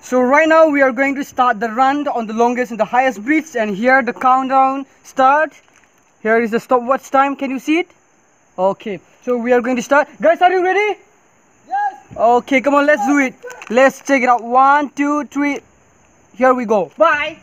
So right now we are going to start the run on the longest and the highest bridge, and here the countdown start. Here is the stopwatch time. Can you see it? Okay, so we are going to start. Guys, are you ready? Yes. Okay, come on, let's do it. Let's check it out. 1, 2, 3. Here we go. Bye.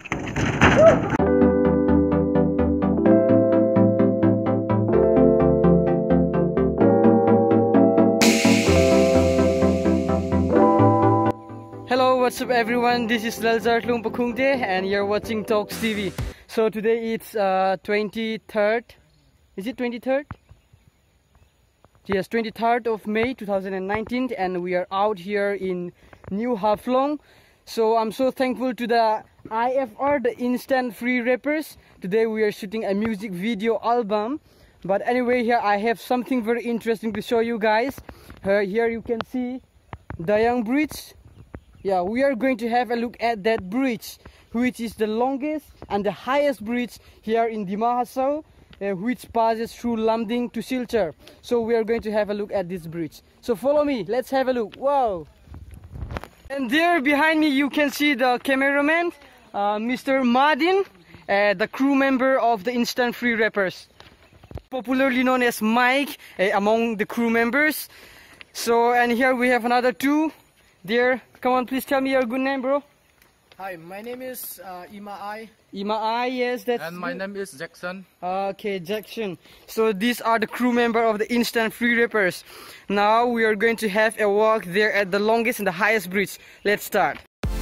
Hello, what's up everyone? This is Lelzar Lumpakungte and you're watching Talks TV. So today it's 23rd. Is it 23rd? Yes, 23rd of May 2019, and we are out here in New Haflong. So I'm so thankful to the IFR, the Instant Free Rappers. Today we are shooting a music video album. But anyway, here I have something very interesting to show you guys. Here you can see Dayang Bridge. Yeah, we are going to have a look at that bridge, which is the longest and the highest bridge here in Dima Hasao, which passes through Lamding to Silchar. So we are going to have a look at this bridge. So follow me, let's have a look. Wow! And there behind me you can see the cameraman, Mr. Madin, the crew member of the Instant Free Rappers, popularly known as Mike among the crew members. So, and here we have another two. There, come on, please tell me your good name, bro. Hi, my name is Ima I. Ima I, yes, that's. And my name is Jackson. Okay, Jackson. So these are the crew member of the Instant Free Rappers. Now we are going to have a walk there at the longest and the highest bridge. Let's start.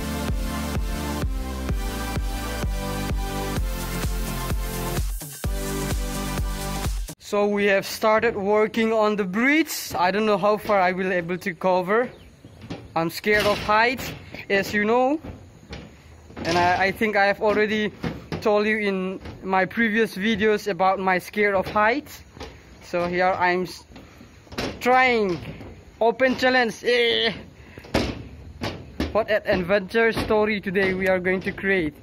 So we have started working on the bridge. I don't know how far I will be able to cover. I'm scared of heights, as you know, and I think I have already told you in my previous videos about my scare of heights. So here I'm trying. Open challenge. What an adventure story today we are going to create.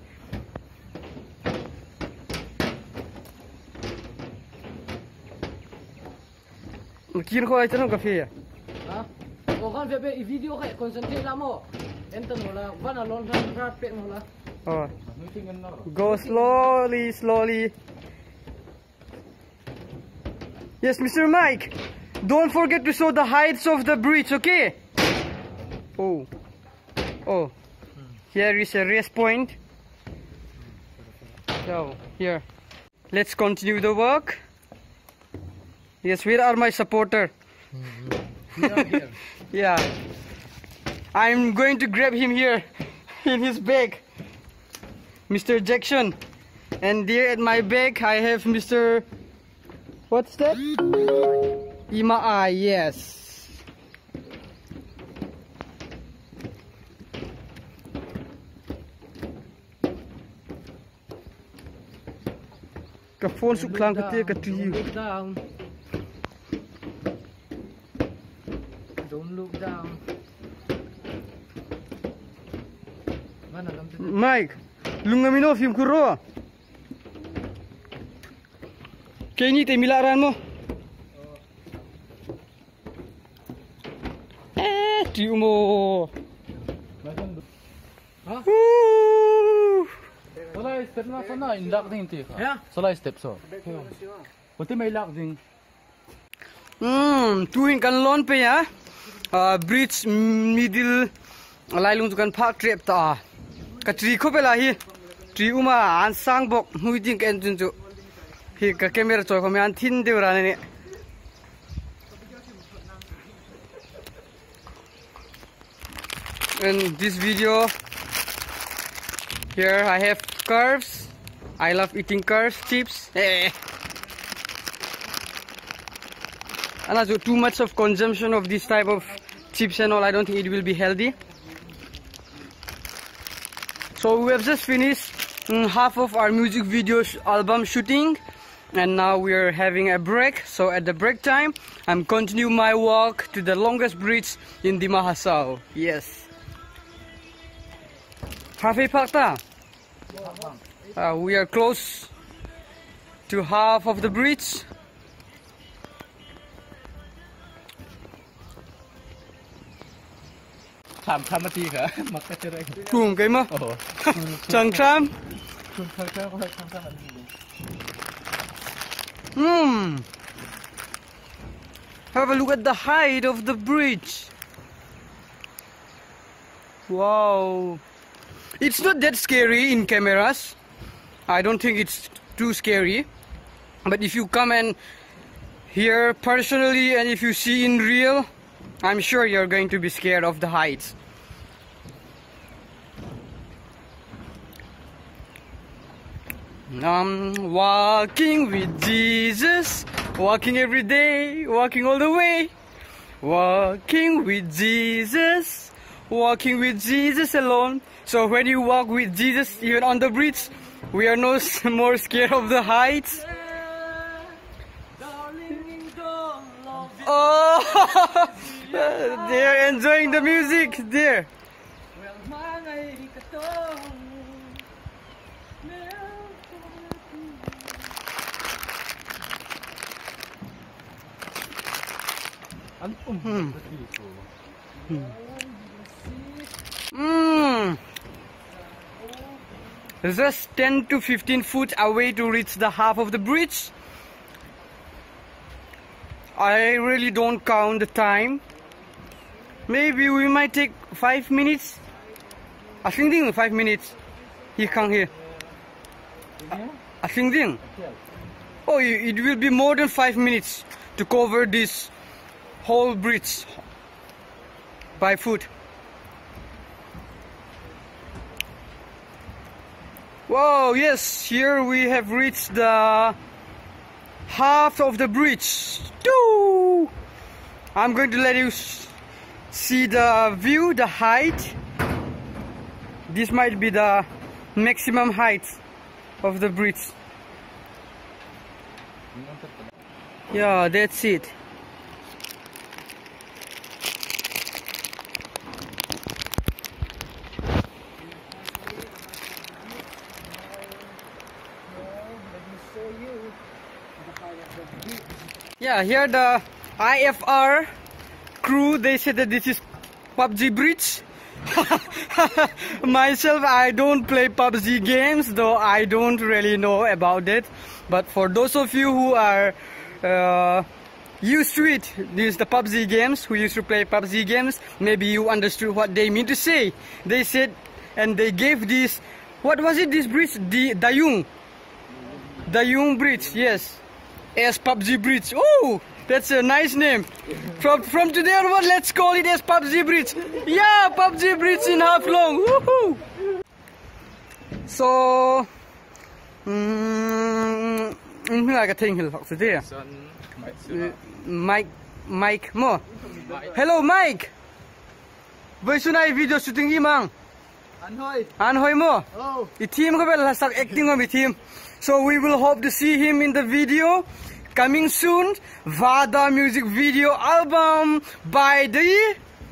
Mungkin kau aja nak kafe ya? Oh kan video kayak concentrate lah mo. Enten mo lah, bana lon rapid mo lah. Oh. Go slowly, slowly. Yes, Mr. Mike. Don't forget to show the heights of the bridge, okay? Oh. Oh. Here is a rest point. So, here. Let's continue the work. Yes, where are my supporter? Here. Yeah, I'm going to grab him here in his bag, Mr. Jackson. And there at my bag I have Mr. What's that? Ima I, yes. Ka phone su klang ka te ka tri. Don't look down. Mike, lungamino film kuro. Kini te milaran mo. Tiumo. Hah? Salay step na sana, indak ding ti. Yeah. Salay step so. Pati may lock ding. Tuhin kan lon pe ya. Bridge middle lailung tukan park trip ta. Katri ko pe la hi. Tri uma an sang bok hui ding kan jun ju. Hi ka camera choi ko me an thin de ra ne. In this video, here I have curves. I love eating curves, chips. And also too much of consumption of this type of chips and all, I don't think it will be healthy. So we have just finished half of our music video album shooting, and now we are having a break. So at the break time, I'm continuing my walk to the longest bridge in Dima Hasao. Yes. Happy Pakta. We are close to half of the bridge. ทำมาทีค่ะมักจะได้ Cùng cái mà โอ้โห Chẳng trăm คุณเคยทำมันดี Have a look at the height of the bridge. Wow. It's not that scary in cameras. I don't think it's too scary. But if you come and hear personally and if you see in real, I'm sure you're going to be scared of the heights. Walking with Jesus, walking every day, walking all the way. Walking with Jesus, walking with Jesus alone. So when you walk with Jesus, even on the bridge, we are no more scared of the heights. Oh, they're enjoying the music there. Just 10 to 15 feet away to reach the half of the bridge. I really don't count the time. Maybe we might take 5 minutes. I think 5 minutes. He come here. I think. Oh, it will be more than 5 minutes to cover this whole bridge by foot. Wow, yes, here we have reached the half of the bridge. Doo! I'm going to let you see the view, the height. This might be the maximum height of the bridge. Yeah, that's it. Yeah, here the IFR crew, they said that this is PUBG bridge. Myself, I don't play PUBG games, though I don't really know about it. But for those of you who are used to it, this is the PUBG games, who used to play PUBG games, maybe you understood what they mean to say. They said, and they gave this, what was it, this bridge? The Dayung Bridge, yes. As PUBG Bridge. Oh, that's a nice name. From today onward, let's call it as PUBG Bridge. Yeah, PUBG Bridge in Half Long. Woohoo! So, like a thing today. Mike mo. Hello, Mike. Với số này video shooting gì mang? Anh Hoi mo. Oh. The team có vẻ là sắp acting on the team. So we will hope to see him in the video coming soon. Vada music video album by the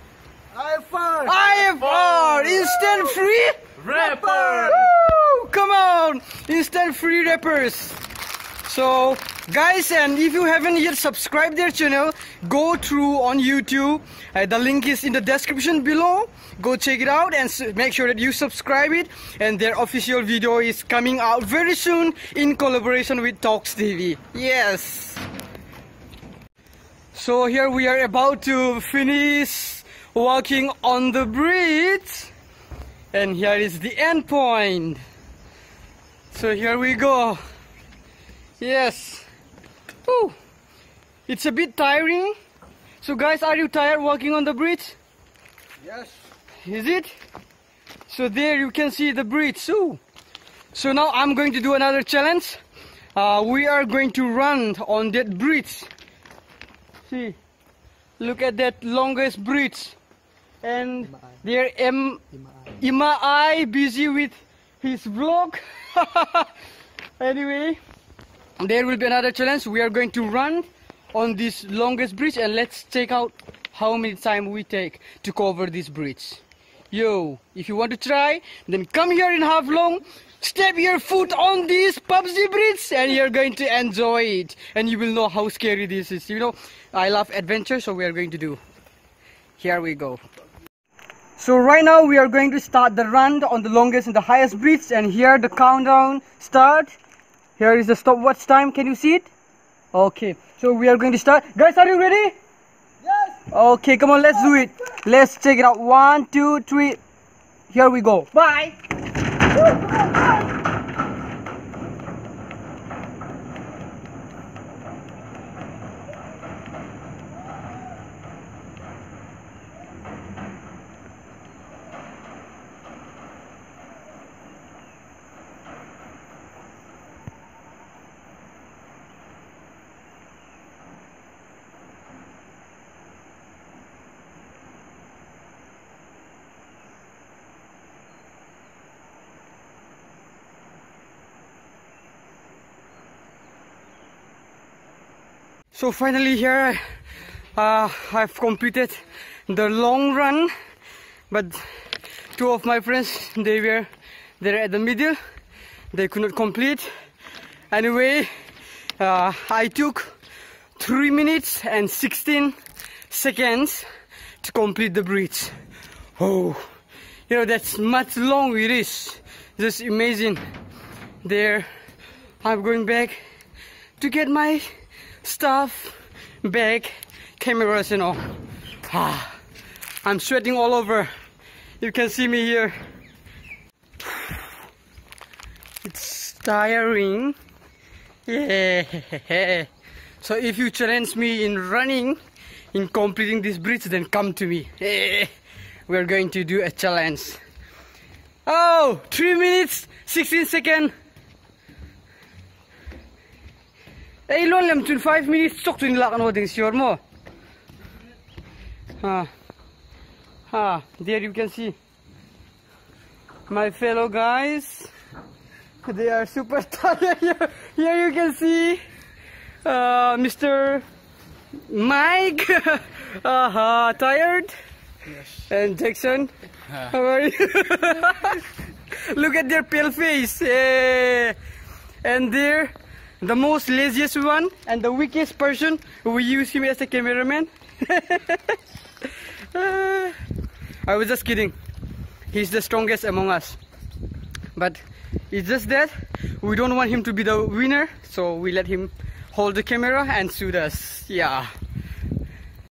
IFR Instant Free Rapper. Woo! Come on, Instant Free Rappers. So guys, and if you haven't yet subscribed their channel, go through on YouTube. The link is in the description below. Go check it out and make sure that you subscribe it. And their official video is coming out very soon in collaboration with Talks TV. Yes. So here we are about to finish walking on the bridge. And here is the end point. So here we go. Yes. Whew. It's a bit tiring. So guys, are you tired walking on the bridge? Yes. Is it? So there you can see the bridge. So now I'm going to do another challenge. We are going to run on that bridge. See, look at that longest bridge. And there Ima I busy with his vlog. Anyway, there will be another challenge. We are going to run on this longest bridge, and let's check out how many time we take to cover this bridge. Yo, if you want to try, then come here in Half Long, step your foot on this PUBG bridge, and you're going to enjoy it. And you will know how scary this is. You know, I love adventure, so we are going to do. Here we go. So right now we are going to start the run on the longest and the highest bridge, and here the countdown start. Here is the stopwatch time. Can you see it? Okay, so we are going to start. Guys, are you ready? Yes. Okay, come on, let's do it. Let's check it out. 1, 2, 3. Here we go. Bye. So finally here I've completed the long run, but two of my friends, they're at the middle, they could not complete. Anyway, I took 3 minutes and 16 seconds to complete the bridge. Oh, you know, that's much long it is. Just imagine. There, I'm going back to get my stuff, bag, cameras and all. I'm sweating all over. You can see me here. It's tiring. Yeah. So if you challenge me in running, in completing this bridge, then come to me. We're going to do a challenge. Oh, 3 minutes, 16 seconds. Eh, long lam 5 minutes sok tu nilak ano ding sure mo. There you can see my fellow guys. They are super tired. Here you can see Mr. Mike. Tired. Yes. And Jackson. How are you? Look at their pale face. And there, the most laziest one and the weakest person, we use him as a cameraman. I was just kidding. He's the strongest among us. But it's just that we don't want him to be the winner, so we let him hold the camera and shoot us. Yeah.